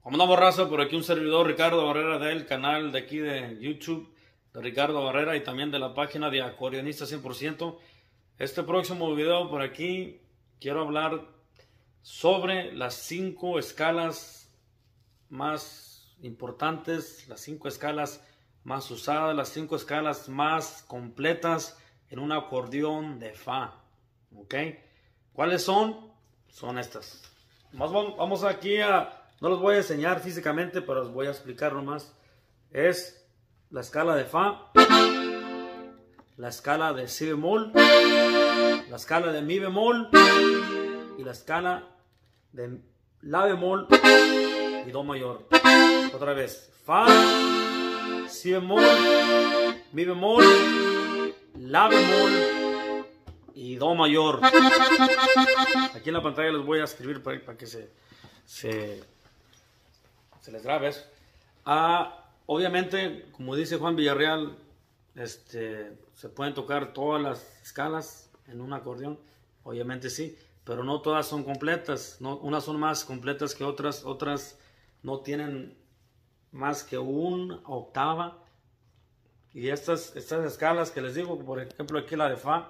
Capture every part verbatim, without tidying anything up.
¿Cómo andamos, raza? Por aquí un servidor, Ricardo Barrera, del canal de aquí de YouTube de Ricardo Barrera y también de la página de Acordeonista cien por ciento. Este próximo video por aquí quiero hablar sobre las cinco escalas más importantes, las cinco escalas más usadas, las cinco escalas más completas en un acordeón de fa. ¿Ok? ¿Cuáles son? Son estas. Vamos aquí a... No los voy a enseñar físicamente, pero os voy a explicar nomás. Es la escala de fa, la escala de si bemol, la escala de mi bemol y la escala de la bemol y do mayor. Otra vez, fa, si bemol, mi bemol, la bemol y do mayor. Aquí en la pantalla les voy a escribir para, para que se, se, se les grabe eso. Ah, obviamente, como dice Juan Villarreal, este, se pueden tocar todas las escalas en un acordeón. Obviamente sí, pero no todas son completas. No, unas son más completas que otras, otras no tienen más que una octava. Y estas, estas escalas que les digo, por ejemplo aquí la de fa,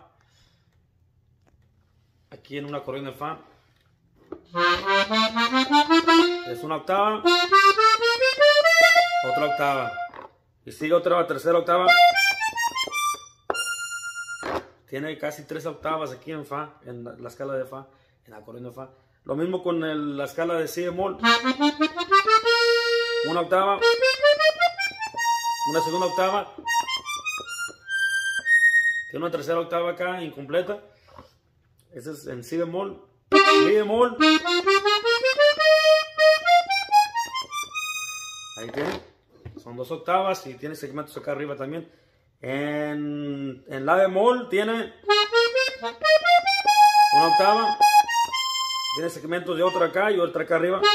aquí en un acordeón de fa, es una octava, otra octava, y sigue otra tercera octava. Tiene casi tres octavas aquí en fa, en la, la escala de fa, en el acordeón de fa. Lo mismo con el, la escala de si bemol, una octava, una segunda octava, tiene una tercera octava acá incompleta. Ese es en si bemol, mi bemol. Ahí tiene, son dos octavas y tiene segmentos acá arriba también. En, en la bemol tiene una octava, tiene segmentos de otra acá y otra acá arriba.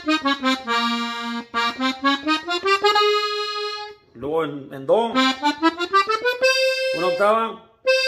Luego en, en do, una octava,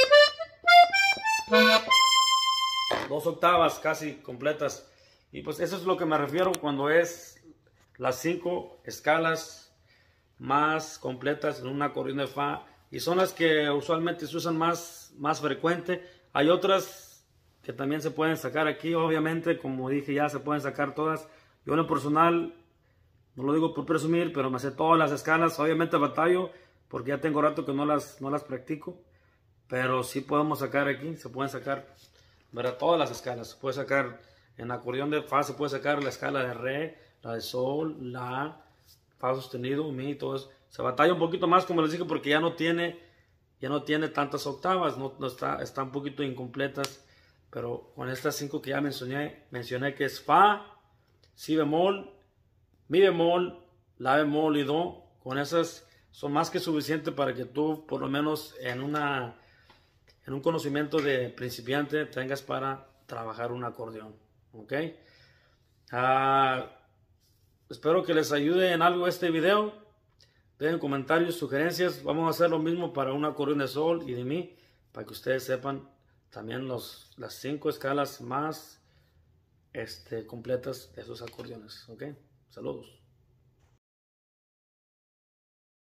dos octavas casi completas. Y pues eso es lo que me refiero cuando es las cinco escalas más completas en un acordeón de fa, y son las que usualmente se usan más, más frecuente. Hay otras que también se pueden sacar aquí, obviamente, como dije ya, se pueden sacar todas. Yo en lo personal, no lo digo por presumir, pero me sé todas las escalas. Obviamente batallo porque ya tengo rato que no las, no las practico, pero sí podemos sacar aquí, se pueden sacar, ¿verdad? Todas las escalas. Se puede sacar en acordeón de fa, se puede sacar la escala de re, la de sol, la, fa sostenido, mi, todo eso. Se batalla un poquito más, como les dije, porque ya no tiene, ya no tiene tantas octavas, no, no está, está un poquito incompletas. Pero con estas cinco que ya mencioné, mencioné que es fa, si bemol, mi bemol, la bemol y do. Con esas son más que suficiente para que tú, por lo menos en una, en un conocimiento de principiante, tengas para trabajar un acordeón. ¿Ok? Uh, espero que les ayude en algo este video. Dejen comentarios, sugerencias. Vamos a hacer lo mismo para un acordeón de sol y de mi, para que ustedes sepan también los, las cinco escalas más este, completas de esos acordeones. ¿Ok? Saludos.